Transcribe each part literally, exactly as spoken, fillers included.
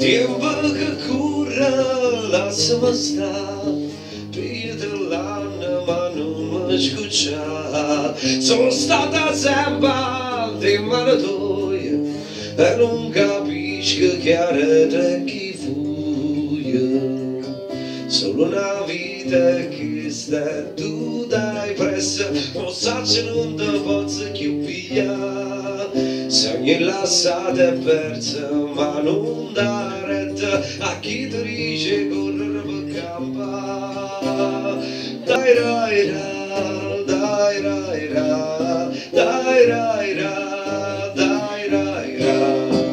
Tempo che corre, lasciami stare, prima dell'anno ma non mi scuccia. Sono stata sempre in manatoia e non capisco chiaro tra chi fuia. Solo una vita che sta tu dai pressa, non so se non ti posso più pigliare. Sogni lasciate persa ma non dà retta a chi ti dice correre per campa. Dai rai ra, dai rai ra, dai rai ra, dai rai ra.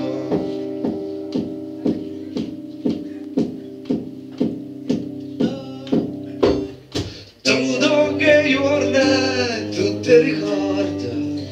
Tutto che giorno tu ti ricorda.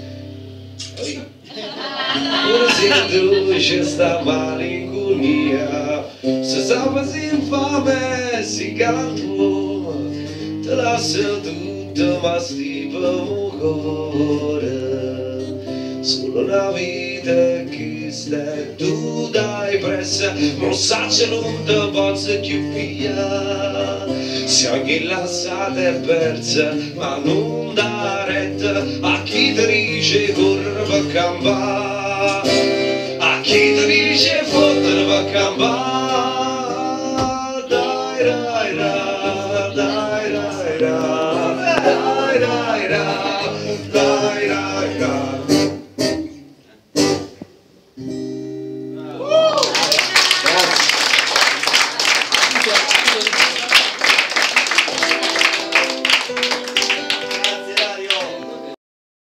Ora sento c'è sta malinconia, se sapessi infame si galantuomo, te lascia tutto ma stiamo cuore. Solo una vita che stai tu dai pressa, non sa se non te posso più pigliare. Sogni lasciate persa ma non dà retta a chi ti dice correre per campare, a chi ti dice fottere per campare.